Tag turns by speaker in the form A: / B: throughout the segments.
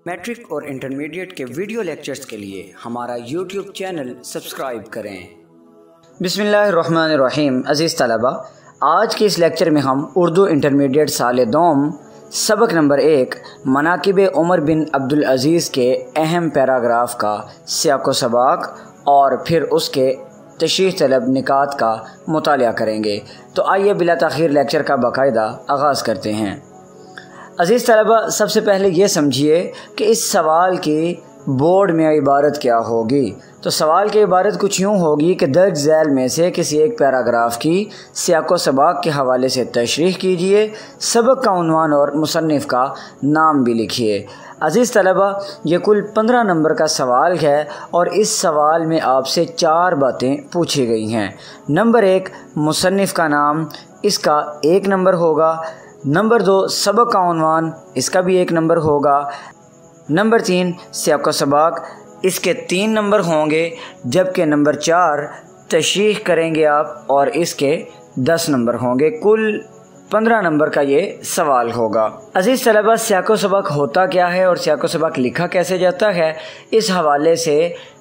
A: Matric और intermediate के video lectures के लिए हमारा यूट्यूब चैनल सब्सक्राइब करें। बिस्मिल्लाहिर्रहमानिर्रहीम। अज़ीज़ तलबा, आज के इस लेक्चर में हम उर्दू इंटरमीडिएट साल दोम सबक नंबर 1 मनाकिब उमर बिन अब्दुल अज़ीज़ के अहम पैराग्राफ का सियाक़ो सबाक और फिर उसके तशरीह तलब निकात का मुतालिया करेंगे। तो आइए बिला ताख़ीर लेक्चर का बाकायदा आगाज़ करते हैं। अज़ीज़ तलबा, सबसे पहले ये समझिए कि इस सवाल की बोर्ड में इबारत क्या होगी। तो सवाल की इबारत कुछ यूँ होगी कि दर्ज झैल में से किसी एक पैराग्राफ की सियाक़ो सबाक के हवाले से तशरीह कीजिए, सबक का उन्वान और मुसन्निफ़ का नाम भी लिखिए। अज़ीज़ तलबा, ये कुल 15 नंबर का सवाल है और इस सवाल में आपसे 4 बातें पूछी गई हैं। नंबर 1 मुसन्निफ़ का नाम, इसका 1 नंबर होगा। नंबर 2 सबक का उन्वान, इसका भी 1 नंबर होगा। नंबर 3 सियाक़ो सबाक, इसके 3 नंबर होंगे, जबकि नंबर 4 तशरीह करेंगे आप और इसके 10 नंबर होंगे। कुल 15 नंबर का ये सवाल होगा। अज़ीज़ तलबा, सियाक़ो सबाक होता क्या है और सियाक़ो सबाक लिखा कैसे जाता है, इस हवाले से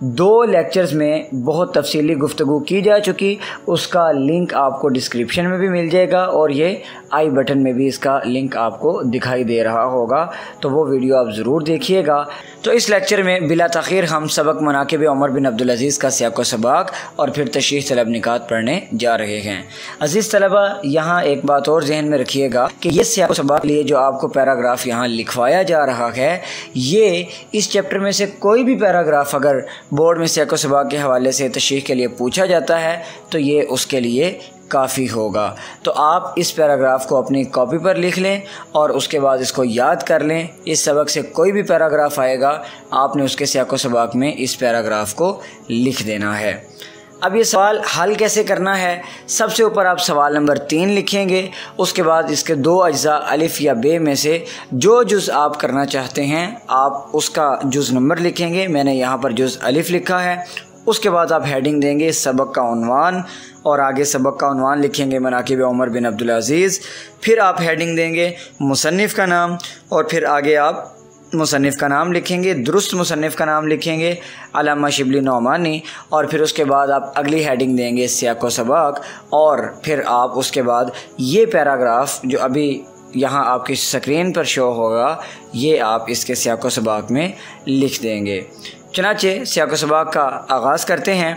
A: 2 लेक्चर्स में बहुत तफसीली गुफ्तगू की जा चुकी। उसका लिंक आपको डिस्क्रिप्शन में भी मिल जाएगा और ये आई बटन में भी इसका लिंक आपको दिखाई दे रहा होगा, तो वो वीडियो आप ज़रूर देखिएगा। तो इस लेक्चर में बिला ताख़ीर हम सबक मनाकिब उमर बिन अब्दुल अज़ीज़ का सियाक़ो सबाक और फिर तशरीह तलब निकात पढ़ने जा रहे हैं। अज़ीज़ तलबा, यहाँ एक बात और जहन में रखिएगा कि ये सियाक़ो सबाक लिए जो आपको पैराग्राफ यहाँ लिखवाया जा रहा है, ये इस चैप्टर में से कोई भी पैराग्राफ अगर बोर्ड में सियाक़ो सबाक के हवाले से तशरीह के लिए पूछा जाता है तो ये उसके लिए काफ़ी होगा। तो आप इस पैराग्राफ को अपनी कॉपी पर लिख लें और उसके बाद इसको याद कर लें। इस सबक से कोई भी पैराग्राफ आएगा, आपने उसके सियाक़ो सबाक में इस पैराग्राफ को लिख देना है। अब ये सवाल हल कैसे करना है, सबसे ऊपर आप सवाल नंबर 3 लिखेंगे, उसके बाद इसके 2 अज्जा अलिफ या बे में से जो जुज़ आप करना चाहते हैं आप उसका जुज़ नंबर लिखेंगे। मैंने यहाँ पर जुज़ अलिफ लिखा है। उसके बाद आप हेडिंग देंगे सबक का उन्वान और आगे सबक का उन्वान लिखेंगे मनाकिब उमर बिन अब्दुल अज़ीज़। फिर आप हेडिंग देंगे मुसन्निफ़ का नाम और फिर आगे आप मुसन्निफ़ का नाम लिखेंगे, दुरुस्त मुसन्निफ़ का नाम लिखेंगे अल्लामा शिबली नौमानी, और फिर उसके बाद आप अगली हेडिंग देंगे सियाक़ो सबाक और फिर आप उसके बाद ये पैराग्राफ जो अभी यहाँ आपकी स्क्रीन पर शो होगा, ये आप इसके सियाक़ो सबाक में लिख देंगे। चनाचे सियाक़ो सबाक का आगाज़ करते हैं।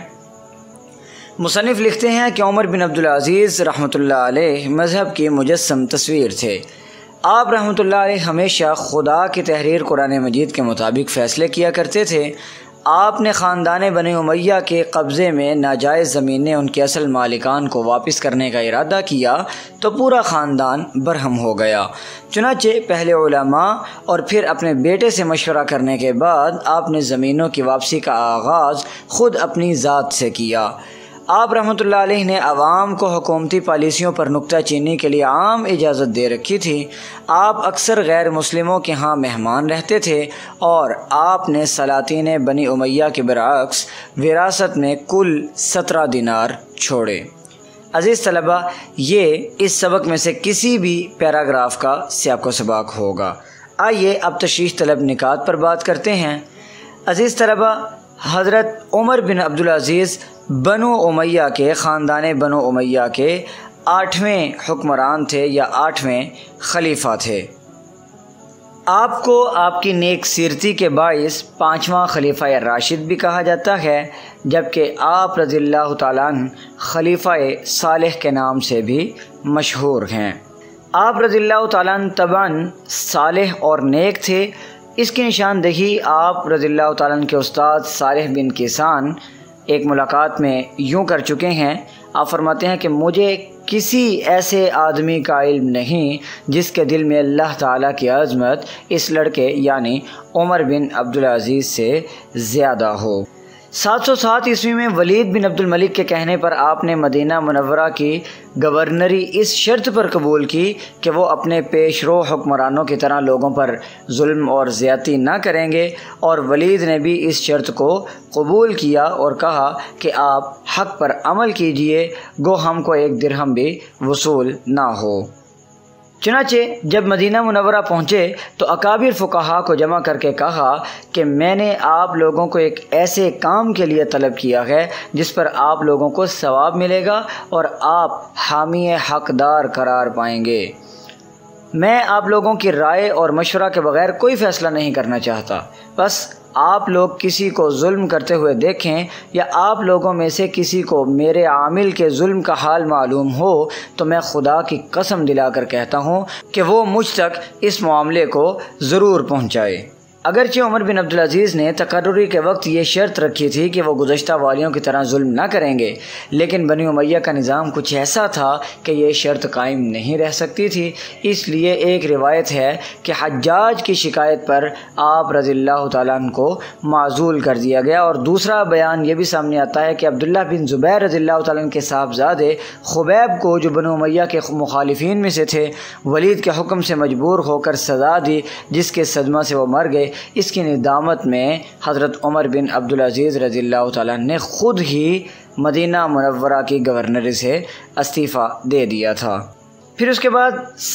A: मुसन्निफ़ लिखते हैं कि उमर बिन अब्दुल अज़ीज़ रहमतुल्लाह अलैह मज़हब की मुजस्सम तस्वीर थे। आप रहमतुल्लाह अलैह हमेशा खुदा की तहरीर कुरान मजीद के मुताबिक फ़ैसले किया करते थे। आपने ख़ानदान बनी उमैया के कब्ज़े में नाजायज़ ज़मीनें उनके असल मालिकान को वापस करने का इरादा किया तो पूरा ख़ानदान बरहम हो गया। चुनाचे पहले उलमा और फिर अपने बेटे से मशवरा करने के बाद आपने ज़मीनों की वापसी का आगाज़ ख़ुद अपनी ज़ात से किया। आप रहमतुल्लाह अलैह ने आवाम को हुकूमती पॉलिसियों पर नुक्ता चीनी के लिए आम इजाज़त दे रखी थी। आप अक्सर गैर मुस्लिमों के यहाँ मेहमान रहते थे और आपने सलातीन बनी उमैया के बरअक्स विरासत में कुल 17 दिनार छोड़े। अज़ीज़ तलबा, ये इस सबक में से किसी भी पैराग्राफ का सियाक़ो सबाक होगा। आइए अब तशरीह तलब निकात पर बात करते हैं। अज़ीज़ तलबा, हज़रत उमर बिन अब्दुल अज़ीज़ बनु उमैया के ख़ानदान बनु उमैया के 8वें हुक्मरान थे या 8वें खलीफा थे। आपको आपकी नेक सीरती के बाइस 5वां खलीफा राशिद भी कहा जाता है, जबकि आप रज़ियल्लाहु ताला अन्हु खलीफा सालेह के नाम से भी मशहूर हैं। आप रज़ियल्लाहु ताला अन्हु तबन सालेह और नेक थे। इसकी निशानदही आप रज़ियल्लाहु ताला अन्हु के उस्ताद सालेह बिन किसान एक मुलाकात में यूँ कर चुके हैं। आप फरमाते हैं कि मुझे किसी ऐसे आदमी का इल्म नहीं जिसके दिल में अल्लाह ताला की अज़मत इस लड़के यानी उमर बिन अब्दुल अज़ीज़ से ज़्यादा हो। 707 ईस्वी में वलीद बिन अब्दुल मलिक के कहने पर आपने मदीना मुनव्वरा की गवर्नरी इस शर्त पर कबूल की कि वो अपने पेशरो हुक्मरानों की तरह लोगों पर जुल्म और ज़्यादती न करेंगे, और वलीद ने भी इस शर्त को कबूल किया और कहा कि आप हक़ पर अमल कीजिए, गो हमको 1 दिरहम भी वसूल ना हो। چنانچہ جب مدینہ منورہ پہنچے تو اکابر فقہا کو جمع کر کے کہا کہ میں نے آپ لوگوں کو ایک ایسے کام کے لیے طلب کیا ہے جس پر آپ لوگوں کو ثواب ملے گا اور آپ حامی حقدار قرار پائیں گے۔ میں آپ لوگوں کی رائے اور مشورہ کے بغیر کوئی فیصلہ نہیں کرنا چاہتا، بس آپ لوگ کسی کو ظلم کرتے ہوئے دیکھیں یا آپ لوگوں میں سے کسی کو میرے عامل کے ظلم کا حال معلوم ہو تو میں خدا کی قسم دلا کر کہتا ہوں کہ وہ مجھ تک اس معاملے کو ضرور پہنچائے۔ اگرچہ عمر بن عبدالعزیز نے تقرری کے وقت یہ شرط رکھی تھی کہ وہ گزشتہ والیوں کی طرح ظلم نہ کریں گے، لیکن بنی امیہ کا نظام کچھ ایسا تھا کہ یہ شرط قائم نہیں رہ سکتی تھی۔ اس لیے ایک روایت ہے کہ حجاج کی شکایت پر آپ رضی اللہ تعالیٰ عنہ کو معزول کر دیا گیا، اور دوسرا بیان یہ بھی سامنے آتا ہے کہ عبداللہ بن زبیر رضی اللہ تعالیٰ عنہ کے صاحبزادے خبیب کو، جو بنی امیہ کے مخالفین میں سے تھے، ولید کے حکم سے مجبور ہو کر سزا دی، جس کے صدمہ سے وہ مر گئے۔ اس کی ندامت میں حضرت عمر بن عبدالعزیز رضی اللہ تعالیٰ نے خود ہی مدینہ منورہ کی گورنری سے استعفیٰ دے دیا تھا۔ پھر اس کے بعد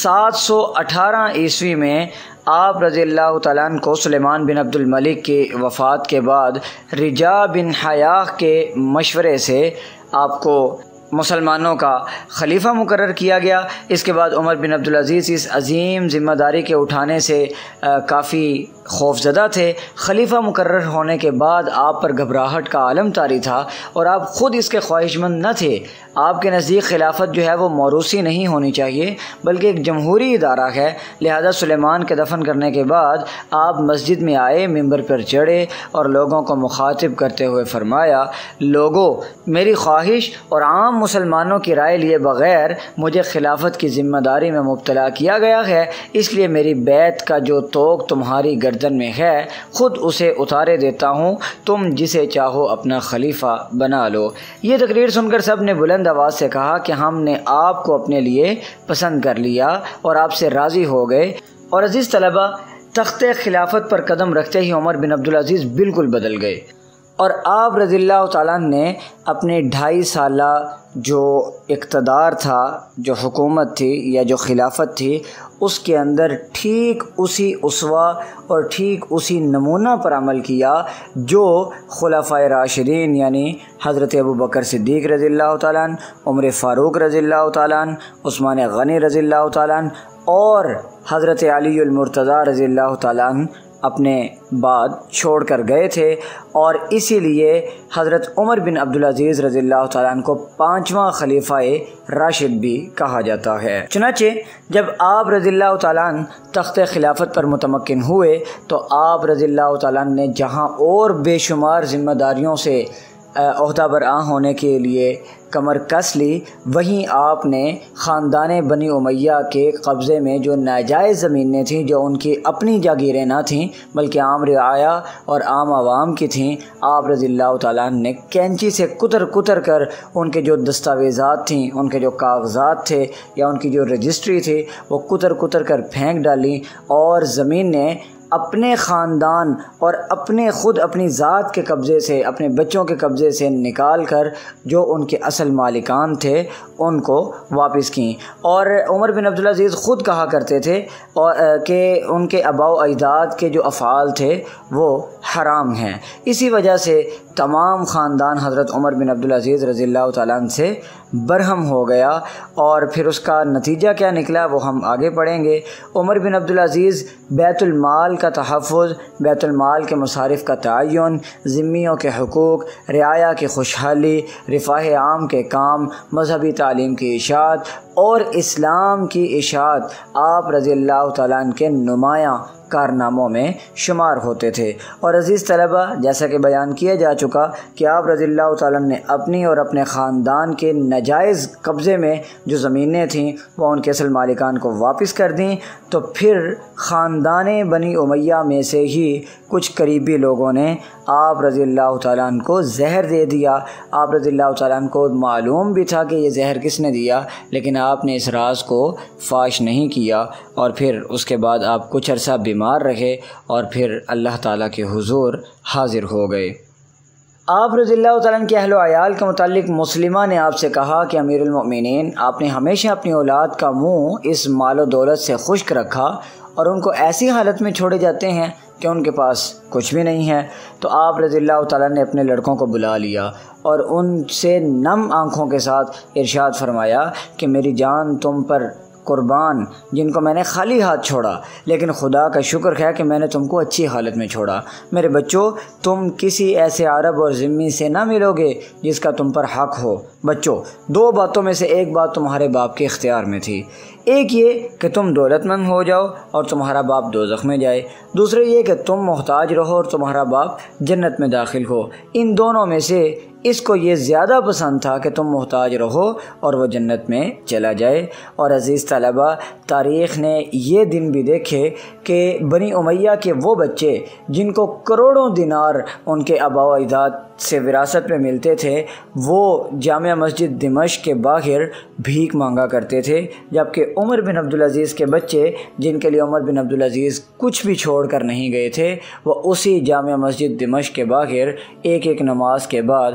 A: 718 عیسوی میں آپ رضی اللہ تعالیٰ عنہ کو سلیمان بن عبد الملک کی وفات کے بعد رجا بن حیاہ کے مشورے سے آپ کو مسلمانوں کا خلیفہ مقرر کیا گیا۔ اس کے بعد عمر بن عبدالعزیز اس عظیم ذمہ داری کے اٹھانے سے کافی خوفزدہ تھے۔ خلیفہ مقرر ہونے کے بعد آپ پر گھبراہٹ کا عالم طاری تھا اور آپ خود اس کے خواہش مند نہ تھے۔ آپ کے نزدیک خلافت جو ہے وہ موروثی نہیں ہونی چاہیے بلکہ ایک جمہوری ادارہ ہے۔ لہذا سلیمان کے دفن کرنے کے بعد آپ مسجد میں آئے، ممبر پر چڑھے اور لوگوں کو مخاطب کرتے ہوئے فرمایا، لوگو، میری خواہش اور عام مسلمانوں کی رائے لیے بغیر مجھے خلافت کی ذمہ داری میں مبتلا کیا گیا ہے، اس لیے میری بیعت کا جو توق تمہاری گردن میں ہے خود اسے اتارے دیتا ہوں، تم جسے چاہو اپنا خلیفہ بنا لو۔ یہ تقریر سن کر سب نے بلند آواز سے کہا کہ ہم نے آپ کو اپنے لیے پسند کر لیا اور آپ سے راضی ہو گئے۔ اور عزیز طلبہ، تخت خلافت پر قدم رکھتے ہی عمر بن عبدالعزیز بالکل بدل گئے، اور آپ رضی اللہ تعالیٰ نے اپنے 2.5 سالہ جو اقتدار تھا، جو حکومت تھی یا جو خلافت تھی، اس کے اندر ٹھیک اسی اسوہ اور ٹھیک اسی نمونہ پر عمل کیا جو خلفائے راشدین یعنی حضرت ابوبکر صدیق رضی اللہ تعالیٰ عنہ، عمر فاروق رضی اللہ تعالیٰ عنہ، عثمان غنی رضی اللہ تعالیٰ عنہ اور حضرت علی المرتضیٰ رضی اللہ تعالیٰ عنہ اپنے بعد چھوڑ کر گئے تھے، اور اسی لیے حضرت عمر بن عبدالعزیز رضی اللہ تعالیٰ عنہ کو 5واں خلیفہ راشد بھی کہا جاتا ہے۔ چنانچہ جب آپ رضی اللہ تعالیٰ عنہ تخت خلافت پر متمکن ہوئے تو آپ رضی اللہ تعالیٰ عنہ نے جہاں اور بے شمار ذمہ داریوں سے عہدہ برآں ہونے کے لیے کمر کس لی، وہیں آپ نے خاندان بنی امیہ کے قبضے میں جو ناجائز زمینیں تھیں، جو ان کی اپنی جاگیریں نہ تھیں بلکہ عام رعایا اور عام عوام کی تھیں، آپ رضی اللہ تعالیٰ عنہ نے کینچی سے کتر کر ان کے جو دستاویزات تھیں، ان کے جو کاغذات تھے یا ان کی جو رجسٹری تھی، وہ کتر کر پھینک ڈالیں، اور زمینیں اپنے خاندان اور اپنی ذات کے قبضے سے، اپنے بچوں کے قبضے سے نکال کر جو ان کے اصل مالکان تھے ان کو واپس کیں۔ اور عمر بن عبدالعزیز خود کہا کرتے تھے کہ ان کے آباء و اجداد کے جو افعال تھے وہ حرام ہیں۔ اسی وجہ سے تمام خاندان حضرت عمر بن عبدالعزیز رضی اللہ تعالیٰ عنہ سے برہم ہو گیا، اور پھر اس کا نتیجہ کیا نکلا وہ ہم آگے پڑھیں گے۔ عمر بن عبدالعزیز بیت المال کا تحفظ، بیت المال کے مصارف کا تعین، ذمیوں کے حقوق، رعایا کی خوشحالی، رفاہ عام کے کام، مذہبی تعلیم کی اشاعت اور اسلام کی اشاعت آپ رضی اللہ تعالیٰ عنہ کے نمایاں کارناموں میں شمار ہوتے تھے۔ اور عزیز طلبہ، جیسا کہ بیان کیا جا چکا کہ آپ رضی اللہ تعالیٰ نے اپنی اور اپنے خاندان کے ناجائز قبضے میں جو زمینیں تھیں وہ ان کے اصل مالکان کو واپس کر دیں، تو پھر خاندان بنی امیہ میں سے ہی کچھ قریبی لوگوں نے آپ رضی اللہ تعالیٰ عنہ کو زہر دے دیا۔ آپ رضی اللہ تعالیٰ عنہ کو معلوم بھی تھا کہ یہ زہر کس نے دیا، لیکن آپ نے اس راز کو فاش نہیں کیا، اور پھر اس کے بعد آپ کچھ عرصہ بیمار رہے اور پھر اللہ تعالیٰ کے حضور حاضر ہو گئے۔ آپ رضی اللہ تعالیٰ عنہ کے اہل و عیال کے متعلق مسلمہ نے آپ سے کہا کہ امیر المؤمنین، آپ نے ہمیشہ اپنی اولاد کا منہ اس مال و دولت سے خشک رکھا اور ان کو ایسی حالت میں چھوڑے جاتے ہیں کہ ان کے پاس کچھ بھی نہیں ہے۔ تو آپ رضی اللہ تعالیٰ نے اپنے لڑکوں کو بلا لیا اور ان سے نم آنکھوں کے ساتھ ارشاد فرمایا کہ میری جان تم پر قربان، جن کو میں نے خالی ہاتھ چھوڑا، لیکن خدا کا شکر ہے کہ میں نے تم کو اچھی حالت میں چھوڑا۔ میرے بچوں، تم کسی ایسے عرب اور ذمی سے نہ ملو گے جس کا تم پر حق ہو۔ بچوں، دو باتوں میں سے ایک بات تمہارے باپ کے اختیار میں تھی، ایک یہ کہ تم دولت مند ہو جاؤ اور تمہارا باپ دوزخ میں جائے، دوسرے یہ کہ تم محتاج رہو اور تمہارا باپ جنت میں داخل ہو۔ ان دونوں میں سے اس کو یہ زیادہ پسند تھا کہ تم محتاج رہو اور وہ جنت میں چلا جائے۔ اور عزیز طلبہ، تاریخ نے یہ دن بھی دیکھے کہ بنی امیہ کے وہ بچے جن کو کروڑوں دینار ان کے آباء و اجداد سے وراثت میں ملتے تھے، وہ جامع مسجد دمشق کے باہر بھیک مانگا کرتے تھے، جبکہ عمر بن عبدالعزیز کے بچے جن کے لیے عمر بن عبدالعزیز کچھ بھی چھوڑ کر نہیں گئے تھے، وہ اسی جامع مسجد دمشق کے باہر ایک ایک نماز کے بعد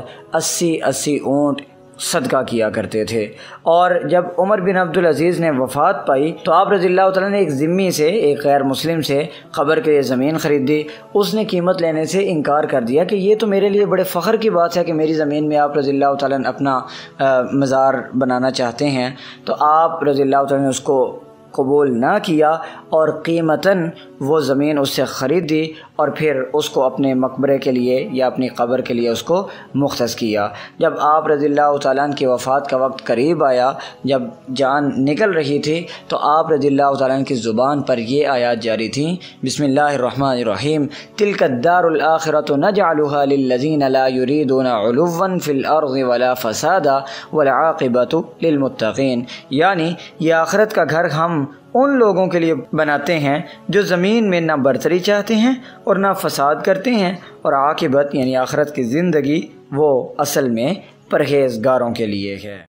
A: 80 اونٹ صدقہ کیا کرتے تھے۔ اور جب عمر بن عبدالعزیز نے وفات پائی تو آپ رضی اللہ تعالیٰ نے ایک ذمی سے، ایک غیر مسلم سے قبر کے لیے زمین خریدی۔ اس نے قیمت لینے سے انکار کر دیا کہ یہ تو میرے لیے بڑے فخر کی بات ہے کہ میری زمین میں آپ رضی اللہ تعالیٰ نے اپنا مزار بنانا چاہتے ہیں۔ تو آپ رضی اللہ تعالیٰ نے اس کو قبول نہ کیا اور قیمتاً وہ زمین اس سے خریدی اور پھر اس کو اپنے مقبرے کے لیے یا اپنی قبر کے لیے اس کو مختص کیا۔ جب آپ رضی اللہ تعالیٰ عنہ کی وفات کا وقت قریب آیا، جب جان نکل رہی تھی، تو آپ رضی اللہ تعالیٰ عنہ کی زبان پر یہ آیات جاری تھیں، بسم اللہ الرحمن الرحیم، تلک الدار الآخرۃ نجعلها للذین لا یریدون علوا فی الارض ولا فسادا والعاقبۃ للمتقین، یعنی یہ آخرت کا گھر ہم ان لوگوں کے لیے بناتے ہیں جو زمین میں نہ برتری چاہتے ہیں اور نہ فساد کرتے ہیں، اور عاقبت یعنی آخرت کی زندگی وہ اصل میں پرہیزگاروں کے لیے ہے۔